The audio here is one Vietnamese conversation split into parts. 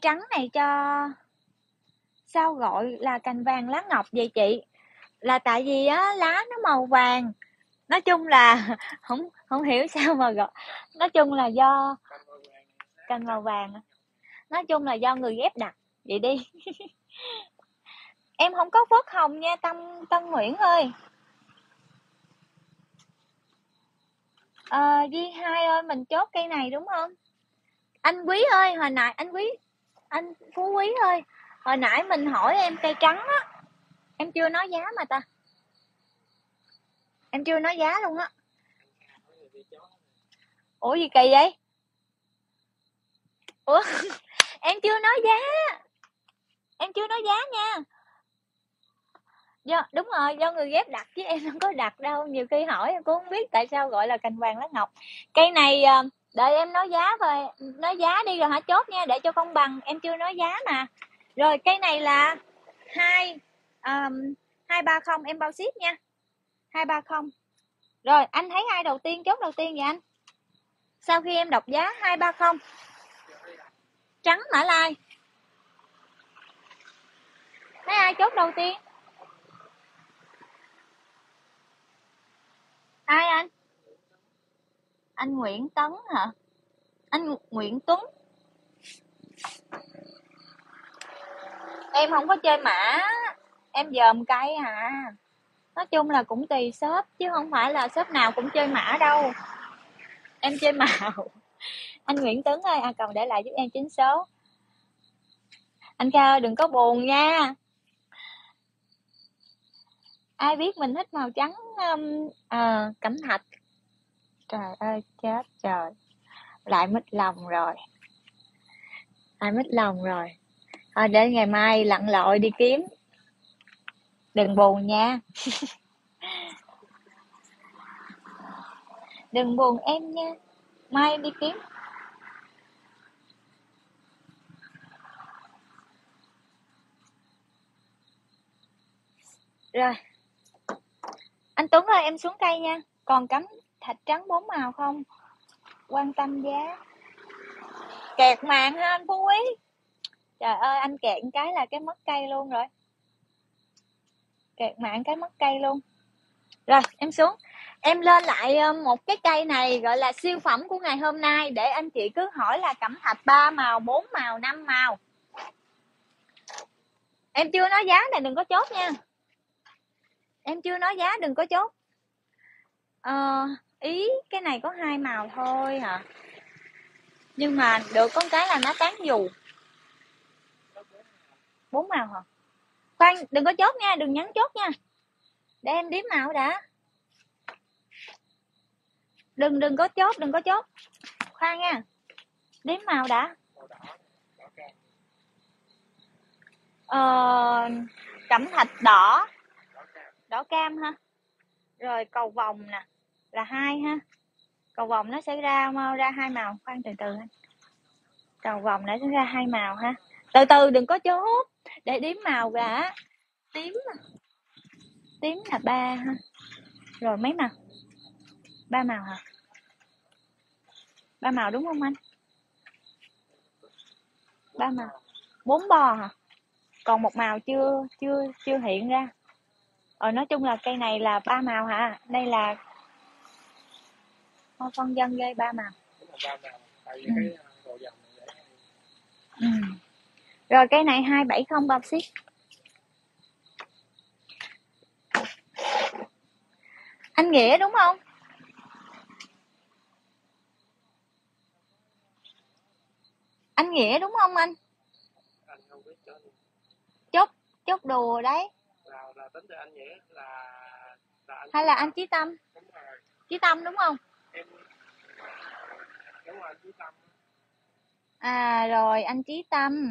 trắng này cho sao gọi là cành vàng lá ngọc vậy chị? Là tại vì á lá nó màu vàng. Nói chung là không không hiểu sao mà gọi. Nói chung là do cành màu vàng. Nói chung là do người ghép đặt. Vậy đi. Em không có phớt hồng nha Tân Nguyễn ơi. Duy Hai ơi, mình chốt cây này đúng không? Anh Quý ơi, hồi nãy anh Phú Quý ơi, hồi nãy mình hỏi em cây trắng á, em chưa nói giá mà ta. Em chưa nói giá luôn á. Ủa gì kỳ vậy? Ủa, em chưa nói giá. Em chưa nói giá nha. Đúng rồi, do người ghép đặt chứ em không có đặt đâu. Nhiều khi hỏi em cũng không biết tại sao gọi là cành vàng lá ngọc. Cây này đợi em nói giá rồi, nói giá đi rồi hả, chốt nha để cho công bằng, em chưa nói giá mà. Rồi cây này là 230 em bao ship nha. 230. Rồi anh thấy ai đầu tiên, chốt đầu tiên vậy anh? Sau khi em đọc giá 230. Trắng Mã Lai. Thấy ai chốt đầu tiên? Ai anh? Anh Nguyễn Tấn hả? Anh Nguyễn Tuấn. Em không có chơi mã, em dòm cây à. Nói chung là cũng tùy shop chứ không phải là shop nào cũng chơi mã đâu. Em chơi màu. Anh Nguyễn Tuấn ơi, cần để lại giúp em 9 số. Anh Kha đừng có buồn nha. Ai biết mình thích màu trắng cẩm thạch. Trời ơi chết trời. Lại mít lòng rồi. Thôi để ngày mai lặn lội đi kiếm. Đừng buồn nha. Đừng buồn em nha. Mai em đi kiếm. Rồi. Anh Tuấn ơi, em xuống cây nha. Còn cắm thạch trắng 4 màu không? Quan tâm giá. Kẹt màn ha anh Phú Quý. Trời ơi, anh kẹt cái là cái mất cây luôn rồi. Kẹt mạng cái mất cây luôn. Rồi, em xuống. Em lên lại một cái cây này gọi là siêu phẩm của ngày hôm nay để anh chị cứ hỏi là cẩm thạch 3 màu, 4 màu, 5 màu. Em chưa nói giá này đừng có chốt nha. Em chưa nói giá đừng có chốt. Ý cái này có 2 màu thôi hả? Nhưng mà được con cái là nó tán dù. 4 màu hả? Khoan, đừng có chốt nha, đừng nhắn chốt nha. Để em đếm màu đã. Đừng có chốt. Khoan nha. Đếm màu đã. Cẩm thạch đỏ. Đỏ cam ha. Rồi cầu vồng nè, là 2 ha. Cầu vồng nó sẽ ra 2 màu, khoan từ từ anh. Cầu vồng nó sẽ ra 2 màu ha. Từ từ đừng có chốt, để đếm màu đã. Tím là 3 ha. Rồi mấy màu? 3 màu hả? 3 màu đúng không anh? 3 màu. 4 bo hả? Còn một màu chưa hiện ra. Nói chung là cây này là 3 màu hả? Đây là hoa phân dân gây 3 màu. Rồi cây này 270 bao ship. Anh Nghĩa đúng không? Anh Nghĩa đúng không anh? Chốt đùa đấy. Là tính từ anh Nghĩa là anh hay là anh Chí Tâm? Chí Tâm đúng không? Đúng rồi, anh Chí Tâm. Rồi anh Chí Tâm.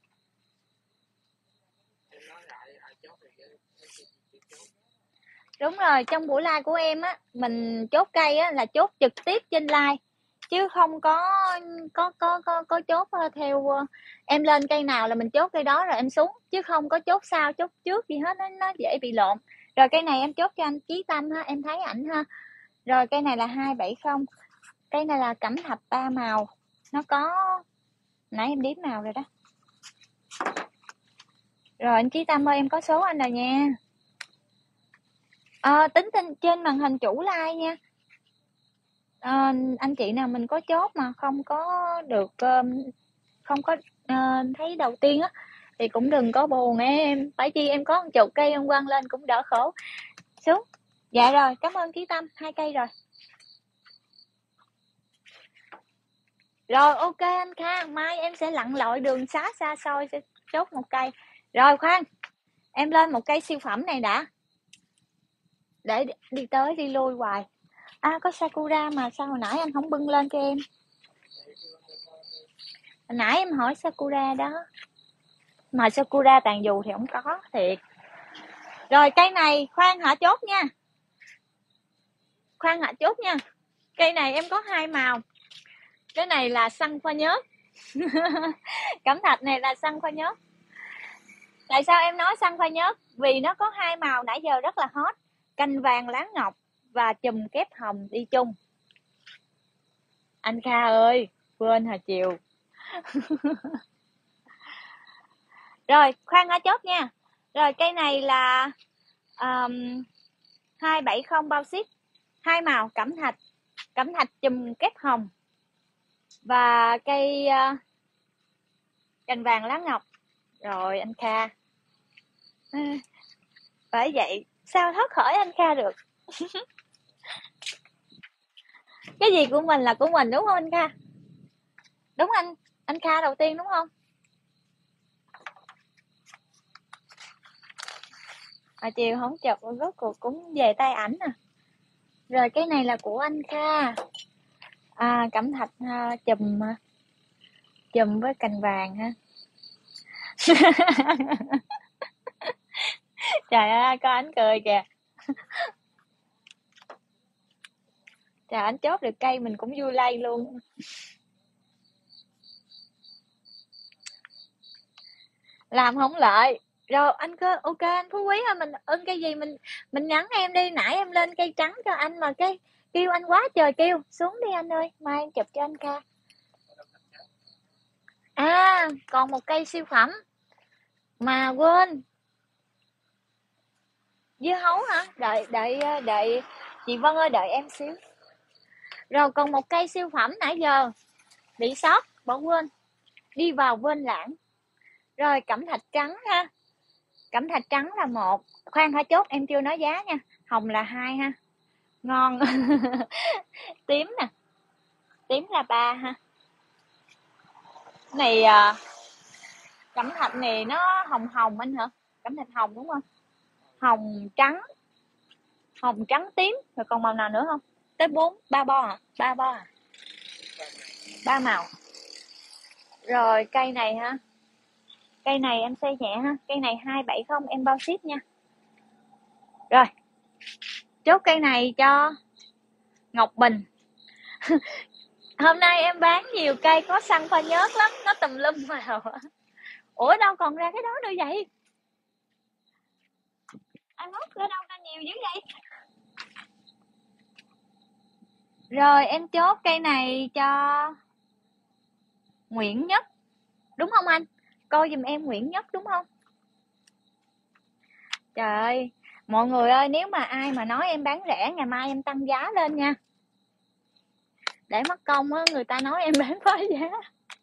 Đúng rồi, trong buổi live của em á, mình chốt cây á là chốt trực tiếp trên live chứ không có chốt theo em lên cây nào là mình chốt cây đó rồi em xuống chứ không có chốt sau chốt trước gì hết, nó dễ bị lộn. Rồi cây này em chốt cho anh Chí Tâm ha, em thấy ảnh ha. Rồi cây này là 270. Cây này là cẩm thạch 3 màu. Nó có nãy em đếm màu rồi đó. Rồi anh Chí Tâm ơi, em có số anh rồi nha. Tính trên màn hình chủ like nha. Anh chị nào mình có chốt mà không có được, không có thấy đầu tiên á thì cũng đừng có buồn em, phải chi em có một chục cây em quăng lên cũng đỡ khổ. Xuống. Dạ rồi, cảm ơn Chí Tâm, 2 cây rồi. Rồi ok anh Kha, mai em sẽ lặn lội đường xá xa xôi sẽ chốt một cây. Rồi khoan, em lên một cây siêu phẩm này đã. Để đi tới đi lui hoài. Có Sakura mà sao hồi nãy anh không bưng lên cho em? Hồi nãy em hỏi Sakura đó. Mà Sakura tàn dù thì không có thiệt. Rồi cây này khoan hả chốt nha. Khoan hả chốt nha. Cây này em có 2 màu. Cái này là xăng pha nhớt. Cẩm thạch này là xăng pha nhớt. Tại sao em nói xăng pha nhớt? Vì nó có 2 màu nãy giờ rất là hot. Cành vàng lá ngọc và chùm kép hồng đi chung. Anh Kha ơi, quên hả chiều. Rồi, khoan hả chốt nha. Rồi cây này là 270 bao ship. 2 màu cẩm thạch chùm kép hồng và cây cành vàng lá ngọc. Rồi anh Kha. Bởi vậy sao thoát khỏi anh Kha được. Cái gì của mình là của mình đúng không anh Kha? Đúng anh Kha đầu tiên đúng không? Chiều không chụp rốt cuộc cũng về tay ảnh à. Rồi cái này là của anh Kha. Cẩm thạch chùm với cành vàng ha. Trời ơi, có anh cười kìa. Trời, anh chốt được cây mình cũng vui lây luôn. Làm không lợi. Rồi anh cơ ok anh Phú Quý ơi, mình ưng cây gì mình nhắn em đi, nãy em lên cây trắng cho anh mà cái kêu anh quá trời kêu, xuống đi anh ơi, mai em chụp cho anh Kha. Còn một cây siêu phẩm mà quên. Dưa hấu hả? Đợi chị Vân ơi, đợi em xíu. Rồi còn một cây siêu phẩm nãy giờ bị sót, bỏ quên. Đi vào quên lãng. Rồi cẩm thạch trắng ha. Cẩm thạch trắng là 1. Khoan hả chốt em chưa nói giá nha. Hồng là 2 ha. Ngon. Tím nè. Tím là 3 ha. Này cẩm thạch này nó hồng hồng anh hả? Cẩm thạch hồng đúng không? Hồng trắng tím, rồi còn màu nào nữa không? Tới 3 bo à? 3 bo à? 3 màu. Rồi cây này ha. Cây này em xây nhẹ ha. Cây này 270 em bao ship nha. Rồi. Chốt cây này cho Ngọc Bình. Hôm nay em bán nhiều cây có xăng pha nhớt lắm, nó tùm lum màu. Ủa đâu còn ra cái đó nữa vậy? Anh móc ra đâu ra nhiều dữ vậy? Rồi em chốt cây này cho Nguyễn Nhất. Đúng không anh? Coi giùm em Nguyễn Nhất đúng không? Trời ơi, mọi người ơi, nếu mà ai mà nói em bán rẻ, ngày mai em tăng giá lên nha. Để mất công á, người ta nói em bán phá giá.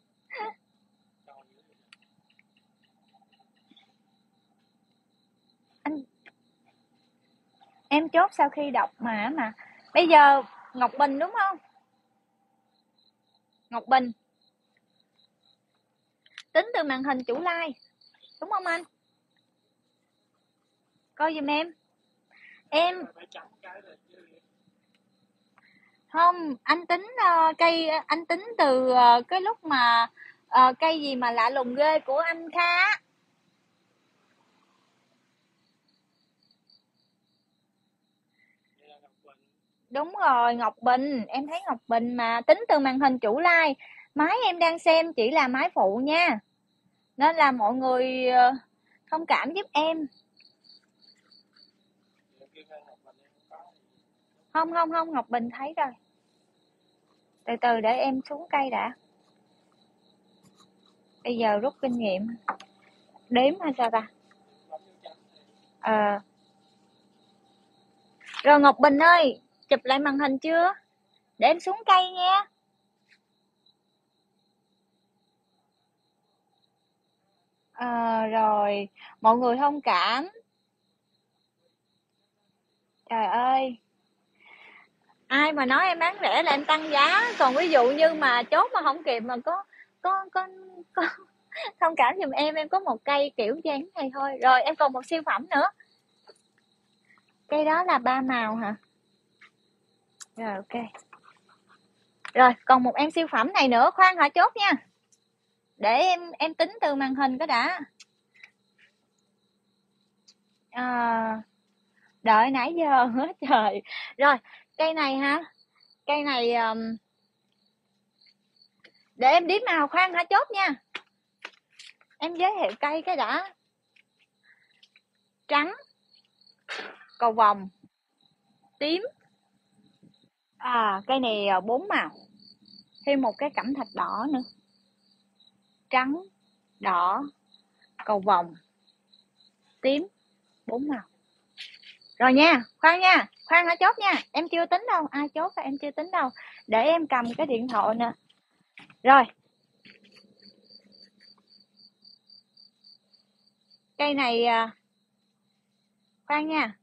Em chốt sau khi đọc mà. Bây giờ Ngọc Bình đúng không? Ngọc Bình. Tính từ màn hình chủ like. Đúng không anh? Coi giùm em. Em không, anh tính cây, anh tính từ cái lúc mà cây gì mà lạ lùng ghê của anh Kha. Đúng rồi, Ngọc Bình, em thấy Ngọc Bình mà, tính từ màn hình chủ like. Máy em đang xem chỉ là máy phụ nha. Nên là mọi người thông cảm giúp em. Không, Ngọc Bình thấy rồi. Từ từ để em xuống cây đã. Bây giờ rút kinh nghiệm. Đếm hay sao ta? Ờ, rồi Ngọc Bình ơi, chụp lại màn hình chưa? Để em xuống cây nha. Rồi, mọi người thông cảm. Trời ơi, ai mà nói em bán rẻ là em tăng giá, còn ví dụ như mà chốt mà không kịp mà có thông cảm giùm em có một cây kiểu dáng này thôi. Rồi em còn một siêu phẩm nữa. Cây đó là 3 màu hả? Rồi ok. Rồi, còn một em siêu phẩm này nữa, khoan hả chốt nha. Để em tính từ màn hình cái đã. À, đợi nãy giờ hết trời. Rồi, cây này ha. Cây này để em đếm màu, khoan hả chốt nha. Em giới thiệu cây cái đã. Trắng, cầu vồng, tím. Cây này 4 màu. Thêm một cái cẩm thạch đỏ nữa. Trắng, đỏ, cầu vồng, tím, 4 màu. Rồi nha, khoan hả chốt nha. Em chưa tính đâu, ai chốt là em chưa tính đâu. Để em cầm cái điện thoại nè. Rồi. Cây này khoan nha.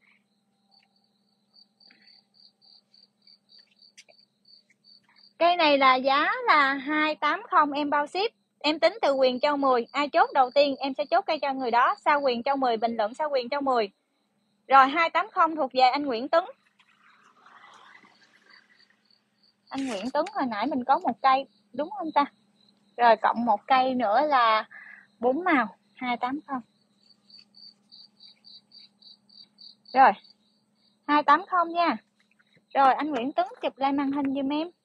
Cây này là giá là 280 em bao ship. Em tính từ Quyền Châu 10. Ai chốt đầu tiên em sẽ chốt cây cho người đó. Sao Quyền Châu 10, bình luận sao Quyền Châu 10. Rồi 280 thuộc về anh Nguyễn Tuấn. Anh Nguyễn Tuấn hồi nãy mình có một cây, đúng không ta? Rồi cộng một cây nữa là 4 màu, 280. Rồi, 280 nha. Rồi anh Nguyễn Tuấn chụp lại màn hình giùm em.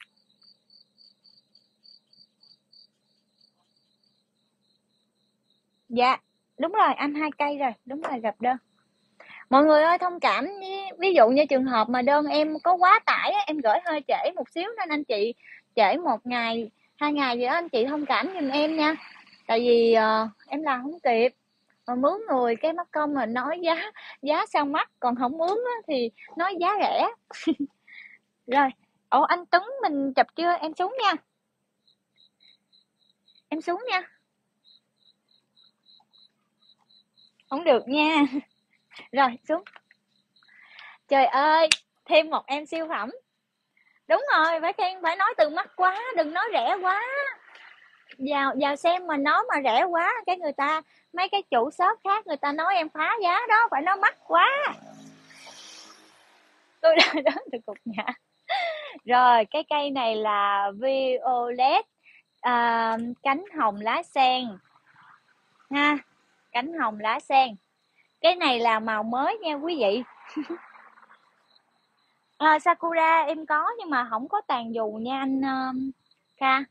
Dạ, đúng rồi, anh 2 cây rồi, đúng rồi, gặp đơn. Mọi người ơi thông cảm, ví dụ như trường hợp mà đơn em có quá tải, em gửi hơi trễ một xíu nên anh chị trễ 1 ngày, 2 ngày gì đó anh chị thông cảm giùm em nha. Tại vì em làm không kịp. Mà mướn người cái mất công mà nói giá sao mắc, còn không mướn thì nói giá rẻ. Rồi, anh Tuấn mình chụp chưa? Em xuống nha. Em xuống nha. Không được nha. Rồi, xuống. Trời ơi, thêm một em siêu phẩm. Đúng rồi, phải nói từ mắc quá, đừng nói rẻ quá. Vào xem mà nói mà rẻ quá, cái người ta mấy cái chủ shop khác người ta nói em phá giá đó, phải nói mắc quá. Tôi đó từ cục nhà. Rồi, cái cây này là violet, cánh hồng lá sen ha, cánh hồng lá sen. Cái này là màu mới nha quý vị. Sakura em có nhưng mà không có tàn dù nha anh Kha.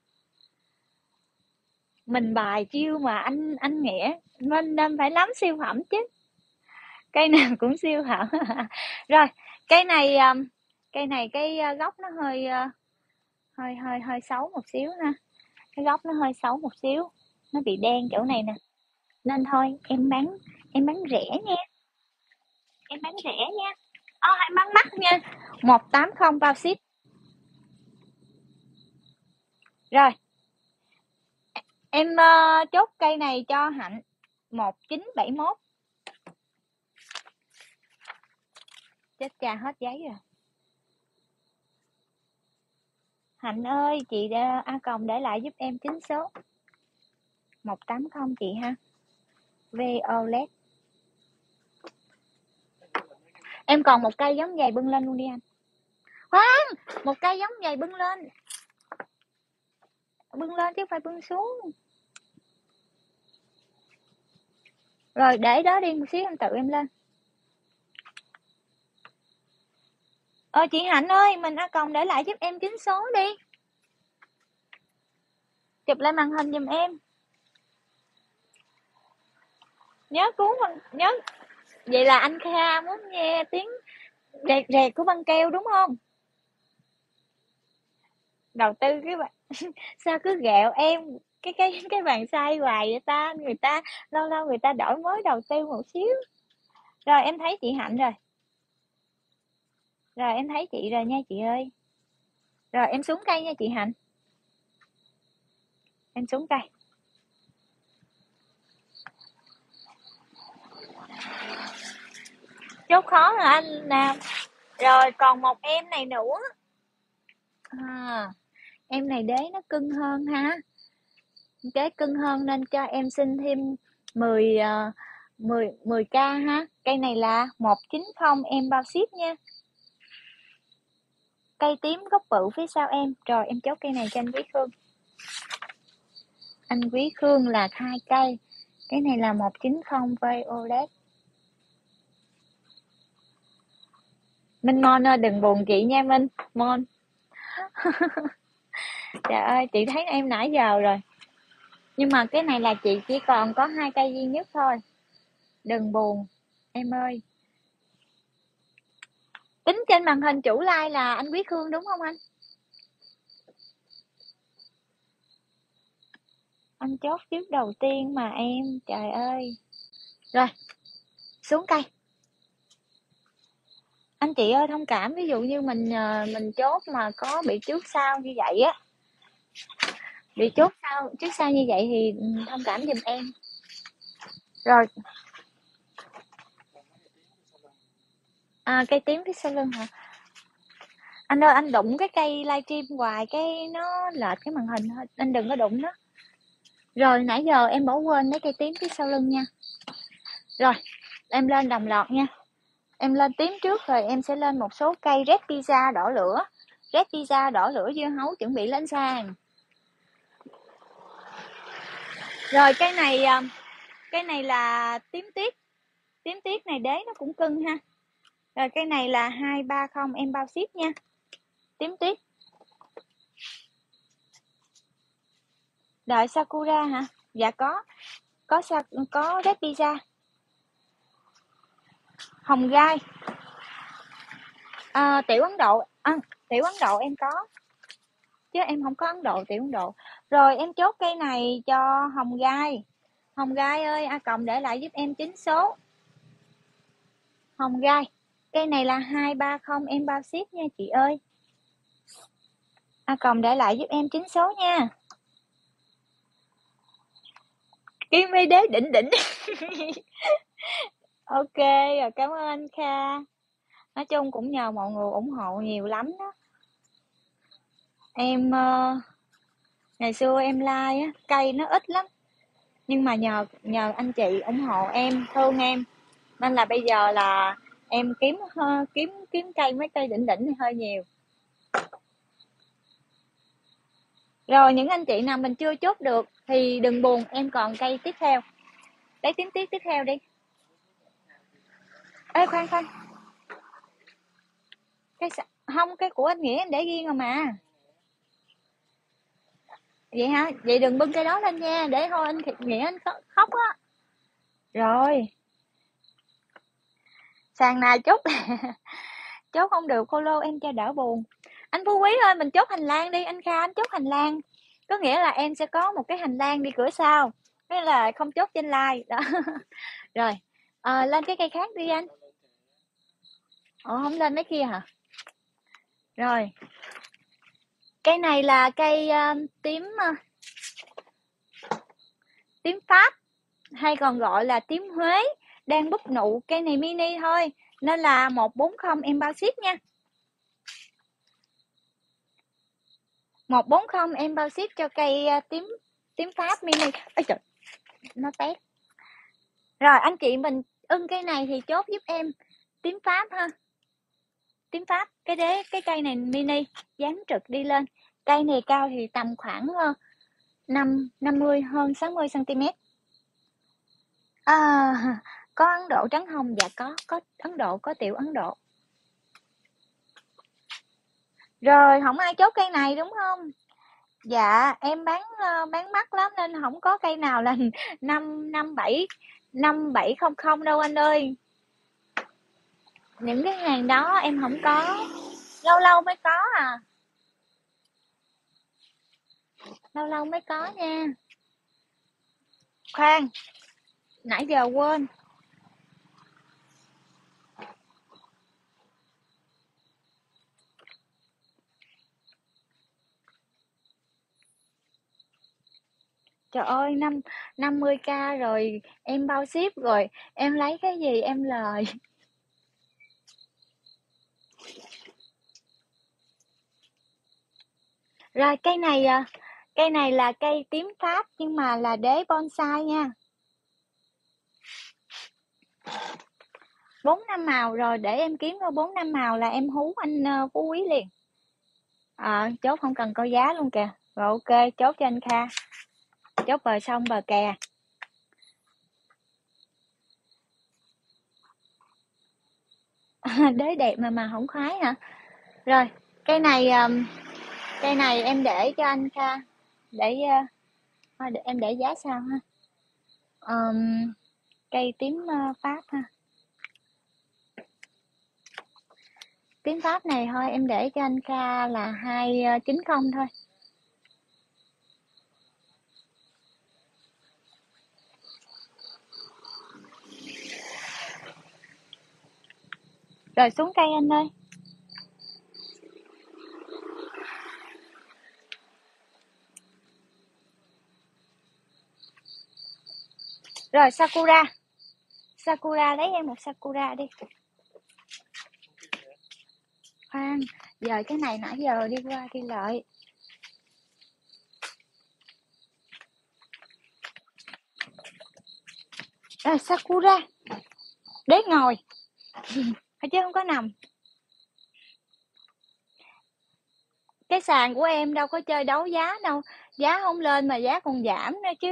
Mình bài chiêu mà anh Nghĩa nên phải lắm siêu phẩm chứ. Cây nào cũng siêu phẩm. Rồi, cây này cái gốc nó hơi xấu một xíu ha. Cái gốc nó hơi xấu một xíu. Nó bị đen chỗ này nè. Nên thôi em bán rẻ nha. Em bán rẻ nha. Em bán mắc nha. 180 bao ship. Rồi. Em chốt cây này cho Hạnh 1971. Chết cha hết giấy rồi. Hạnh ơi, chị A Còng để lại giúp em chính số. 180 chị ha. Violet. Em còn một cây giống vậy bưng lên luôn đi anh. Khoan, một cây giống vậy bưng lên. Bưng lên chứ phải bưng xuống. Rồi để đó đi một xíu em tự em lên. Chị Hạnh ơi, mình A Còng để lại giúp em chính số đi. Chụp lại màn hình giùm em. Nhớ nhớ. Vậy là anh Kha muốn nghe tiếng rẹt rẹt của băng keo đúng không? Đầu tư cái bạn sao cứ ghẹo em cái bàn sai hoài vậy ta, người ta lâu lâu người ta đổi mới đầu tư một xíu. Rồi em thấy chị Hạnh rồi. Rồi em thấy chị rồi nha chị ơi. Rồi em xuống cây nha chị Hạnh. Em xuống cây. Chốt khó hả anh Nam? Rồi còn một em này nữa. À, em này đế nó cưng hơn ha. Đế cưng hơn nên cho em xin thêm 10k ha. Cây này là 190 em bao ship nha. Cây tím gốc bự phía sau em. Rồi em chốt cây này cho anh Quý Khương. Anh Quý Khương là 2 cây. Cái này là 190 Violet. Minh Mon ơi đừng buồn chị nha Minh. Mon. Trời ơi chị thấy em nãy giờ rồi. Nhưng mà cái này là chị chỉ còn có 2 cây duy nhất thôi. Đừng buồn em ơi. Tính trên màn hình chủ like là anh Quý Khương đúng không anh? Anh chốt trước đầu tiên mà em. Trời ơi. Rồi. Xuống cây. Anh chị ơi thông cảm, ví dụ như mình chốt mà có bị trước sau như vậy á. Bị chốt trước sau như vậy thì thông cảm giùm em. Rồi. À, cây tím phía sau lưng hả? Anh ơi anh đụng cái cây livestream hoài cái nó lệch cái màn hình thôi. Anh đừng có đụng nó. Rồi nãy giờ em bỏ quên mấy cây tím phía sau lưng nha. Rồi em lên đồng loạt nha. Em lên tím trước rồi em sẽ lên một số cây red pizza đỏ lửa. Red pizza đỏ lửa dưa hấu chuẩn bị lên sàn. Rồi cái này là tím tiết. Tím tiết này đế nó cũng cưng ha. Rồi cái này là 230 em bao ship nha. Tím tiết. Đợi Sakura hả? Dạ có red pizza. Hồng gai. Tiểu Ấn Độ. Tiểu Ấn Độ em có. Chứ em không có Ấn Độ, Tiểu Ấn Độ. Rồi em chốt cây này cho Hồng gai. Hồng gai ơi, A Cộng để lại giúp em 9 số. Hồng gai. Cây này là 230 em bao ship nha chị ơi. A Cộng để lại giúp em 9 số nha. Kim mi đế đỉnh đỉnh. Ok, rồi cảm ơn anh Kha. Nói chung cũng nhờ mọi người ủng hộ nhiều lắm đó. Em ngày xưa em like á, cây nó ít lắm. Nhưng mà nhờ anh chị ủng hộ em, thương em. Nên là bây giờ là em kiếm cây mấy cây đỉnh đỉnh thì hơi nhiều. Rồi những anh chị nào mình chưa chốt được thì đừng buồn, em còn cây tiếp theo. Lấy tím tiết tiếp theo đi. Ê khoan. Không, cái của anh Nghĩa em để riêng rồi mà. Vậy hả? Vậy đừng bưng cây đó lên nha, để thôi anh Nghĩa anh khóc á. Rồi. Sàn nào chốt chốt không được follow em cho đỡ buồn. Anh Phú Quý ơi, mình chốt hành lang đi, anh Kha anh chốt hành lang. Có nghĩa là em sẽ có một cái hành lang đi cửa sau. Thế là không chốt trên like đó. Rồi. Lên cái cây khác đi anh. Không lên mấy kia hả? Rồi. Cây này là cây tím Pháp hay còn gọi là tím Huế, đang búp nụ. Cây này mini thôi nên là 140 em bao ship nha. 140 em bao ship cho cây tím Pháp mini. Ôi trời, nó tét. Rồi anh chị mình ưng cây này thì chốt giúp em tím Pháp ha. Tím Pháp, cái cây này mini, dáng trực đi lên. Cây này cao thì tầm khoảng 50 hơn 60 cm. Có Ấn Độ trắng hồng, dạ có Ấn Độ, có Tiểu Ấn Độ. Rồi không ai chốt cây này đúng không? Dạ em bán mắc lắm nên không có cây nào là 5700 đâu anh ơi. Những cái hàng đó em không có, lâu lâu mới có à. Lâu lâu mới có nha. Khoan, nãy giờ quên. Trời ơi, 50k rồi, em bao ship rồi, em lấy cái gì em lời. Rồi cây này là cây tím Pháp nhưng mà là đế bonsai nha. 4-5 màu rồi, để em kiếm ra 4-5 màu là em hú anh Phú Quý liền. Chốt không cần coi giá luôn kìa. Rồi ok, chốt cho anh Kha. Chốt bờ sông bờ kè. Đế đẹp mà không khoái hả? Rồi, cây này em để cho anh Kha. Để em để giá sao ha? Cây tím Pháp ha. Tím Pháp này thôi em để cho anh Kha là 290 thôi. Rồi xuống cây anh ơi. Rồi Sakura. Sakura lấy em một Sakura đi. Khoan, giờ cái này nãy giờ đi qua đi lại. Rồi Sakura. Đế ngồi. Chứ không có nằm. Cái sàn của em đâu có chơi đấu giá đâu. Giá không lên mà giá còn giảm nữa chứ.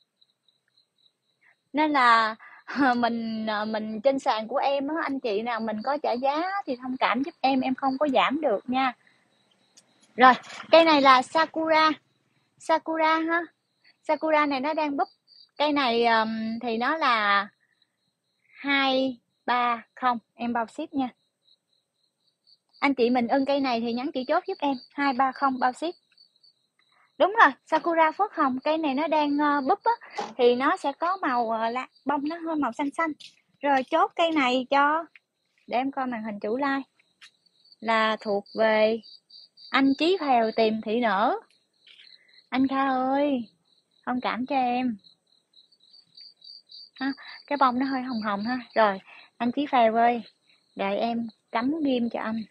Nên là mình trên sàn của em á, anh chị nào mình có trả giá thì thông cảm giúp em không có giảm được nha. Rồi, cây này là Sakura. Sakura ha. Sakura này nó đang búp. Cây này thì nó là 230, em bao ship nha. Anh chị mình ưng cây này thì nhắn chữ chốt giúp em, 230 bao ship. Đúng rồi, Sakura phớt hồng, cây này nó đang búp á, thì nó sẽ có màu bông nó hơi màu xanh xanh. Rồi chốt cây này cho, để em coi màn hình chủ like, là thuộc về anh Chí Phèo tìm thị nở. Anh Kha ơi, thông cảm cho em. Ha, cái bông nó hơi hồng hồng ha. Rồi, anh Chí Phèo ơi, đợi em cắm ghim cho anh.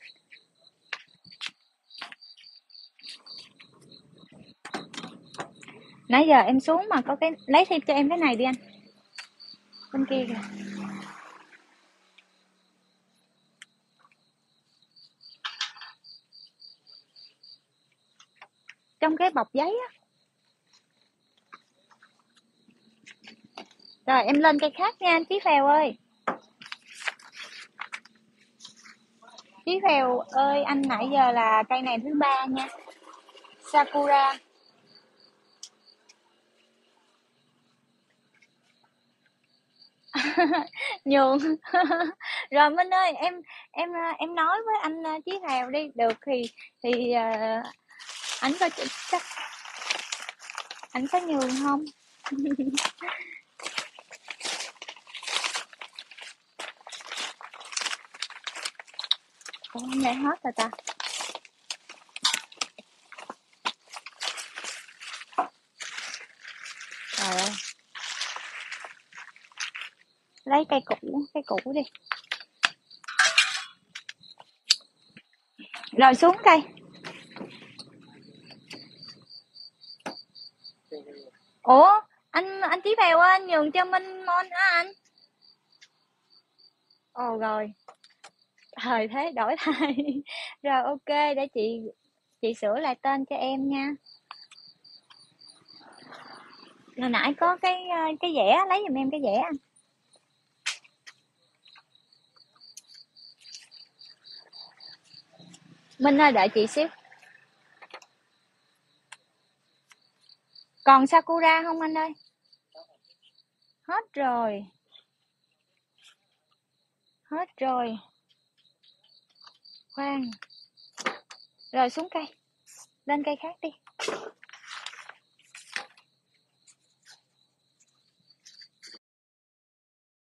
Nãy giờ em xuống mà có cái, lấy thêm cho em cái này đi anh. Bên kia kìa. Trong cái bọc giấy á. Rồi em lên cây khác nha anh Chí Phèo ơi. Chí Phèo ơi, anh nãy giờ là cây này thứ 3 nha. Sakura. Nhường. Rồi Minh ơi, em nói với anh Chí Phèo đi, được thì anh có chắc anh có nhường không? Ủa, hôm nay hết rồi ta. Trời ơi. Lấy cây cũ đi. Rồi xuống cây. Ủa, anh Chí Phèo ơi, anh nhường cho Minh Mon hả anh? Ồ rồi. Thời thế đổi thay. Rồi ok, để chị sửa lại tên cho em nha. Hồi nãy có cái vẽ, lấy giùm em cái vẽ anh. Minh ơi, đợi chị xíu. Còn Sakura không anh ơi? Hết rồi. Hết rồi. Khoan. Rồi xuống cây. Lên cây khác đi.